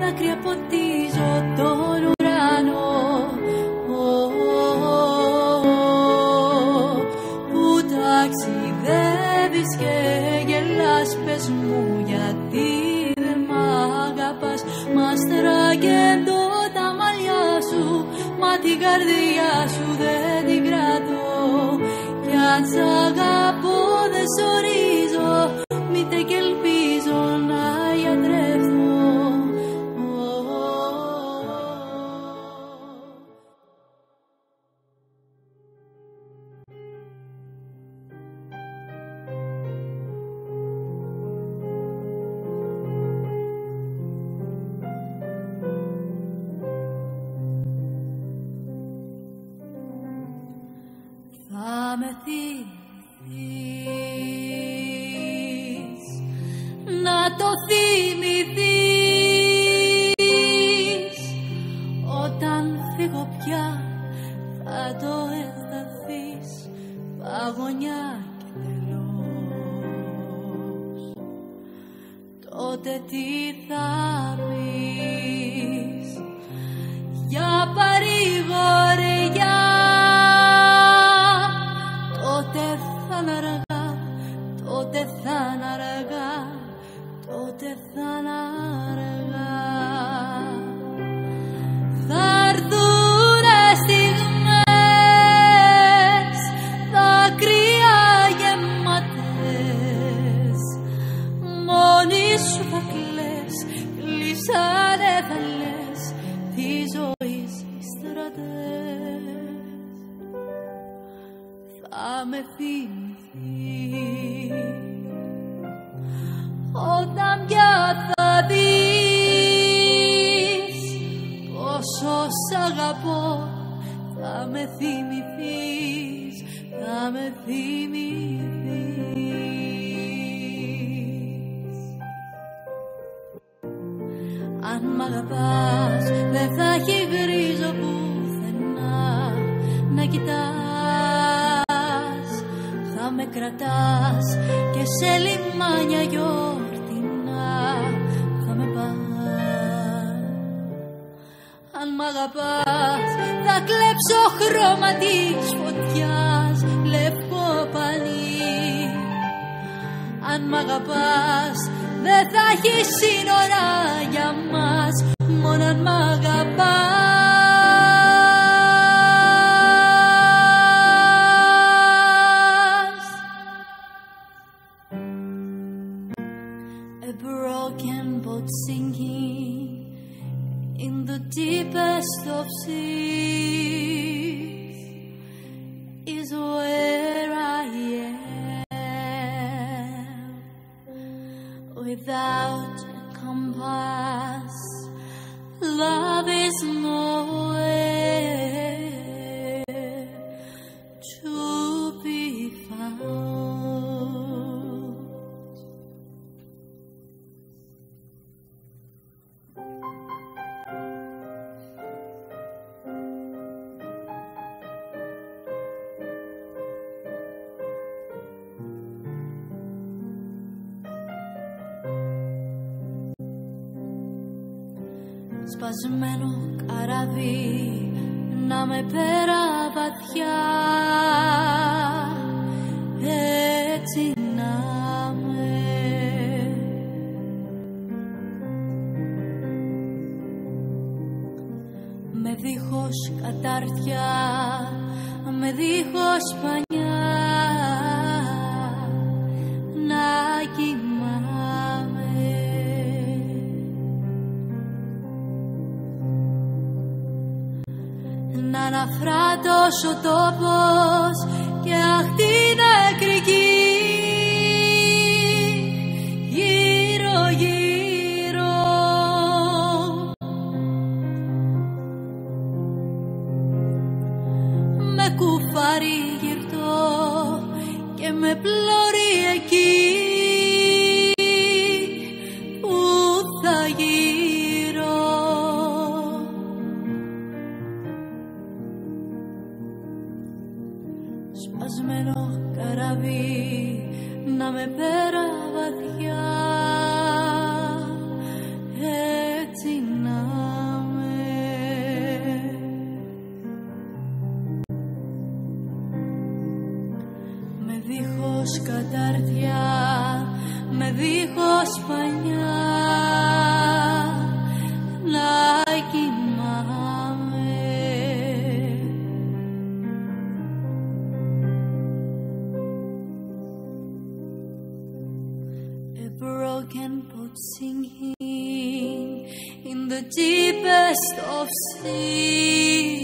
δάκρυα ποτίζω τον ουρανό. Που ταξιδεύεις και γελάς, πες μου γιατί δεν μ' αγαπάς. Μας τραγέντω τα μαλλιά σου, μα την καρδιά σου δεν την κρατώ. Κι αν σ' αγαπώ δεν σ' ορίζω, μήτε κι ελπίζω να γιατρευτώ. Θα με θυμηθείς, να το θυμηθείς. Όταν φύγω πια θα το αισθανθείς, παγωνιά και τελώς. Τότε τι θα πεις για παρηγοριά? Τότε θα είναι αργά, τότε θα είναι αργά, τότε θα είναι αργά. Θα έρθουνε στιγμές, δάκρυα γεμάτες, μόνη σου θα κλαις, κλείσανε θα λες τη ζωή οι στρατές. Θα με θυμηθείς όταν πια θα δεις πόσο σ' αγαπώ. Θα με θυμηθείς, θα με θυμηθείς. Αν μ' αγαπάς δεν θα έχει γκρίζο πουθενά να κοιτάς. Θα με κρατάς και σε λιμάνια γιορτινά θα με πας. Αν μ' αγαπάς θα κλέψω χρώμα της φωτιάς, λευκό πανί. Αν μ' αγαπάς δεν θα έχει σύνορα για μας, μόνο αν μ' αγαπάς. A broken boat sinking in the deepest of seas is where I am. Without a compass, love is nowhere to be found. Σπασμένο καράβι να με πέρα βαθιά, έτσι να με. Με δίχως κατάρτια, με δίχως πανιά να κοιμάμαι. Να αναφράτως ο τόπος και αχτή νεκρική γύρω γύρω. Με κουφάρι γυρτό και με πλώρη εκεί που θα γύρω. Σπασμένο καράβι να με πέρα βαθιά, έτσι να ταρτιά με δίχως πανιά να κοιμάμαι. A broken boat singing in the deepest of seas.